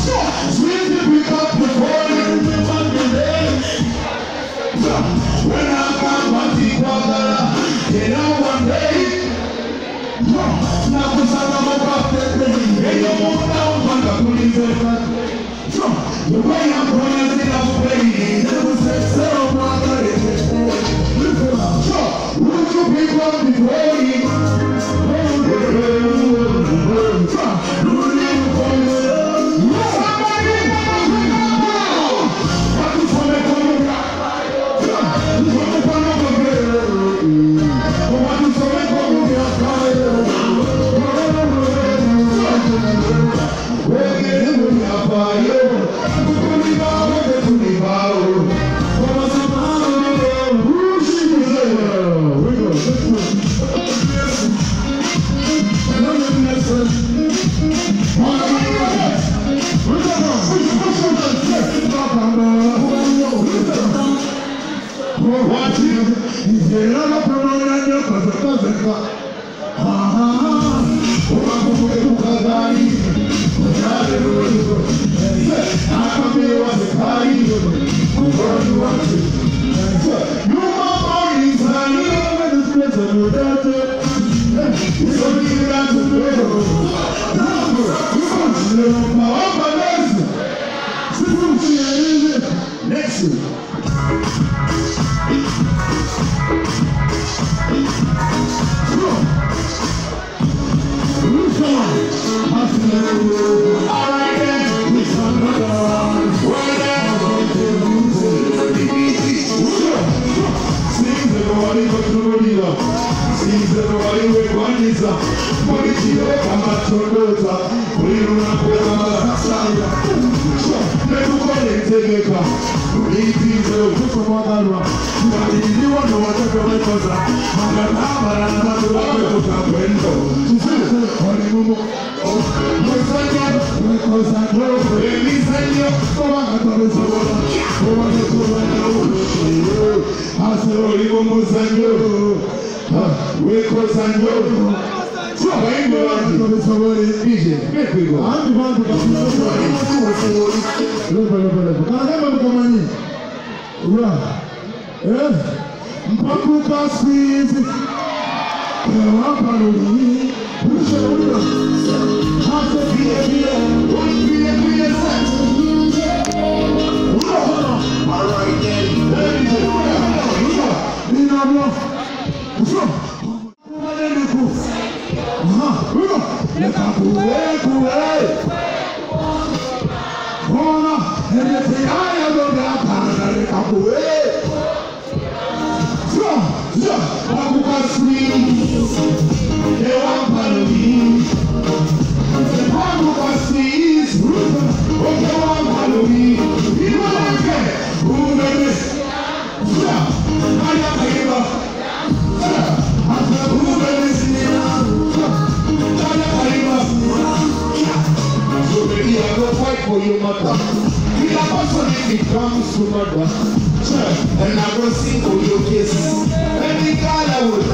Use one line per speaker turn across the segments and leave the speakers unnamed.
Sweet to pick up the phone and remember the day. When I come back to Guadalajara, you know one day. Now we start on about the day. Hey, you won't know when the police are back. The way I'm going to play, it was a so brother. Would you pick up the phone? And I will sing for your kiss. Any God I would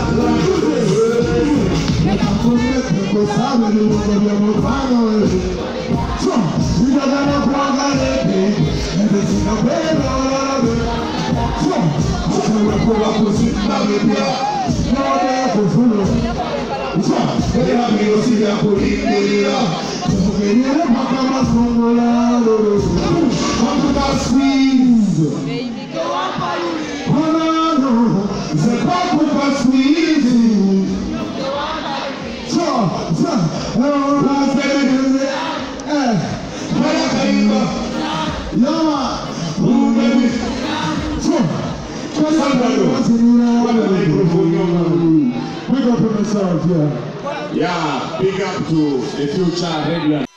baby, go on, yeah, big up to the future regular.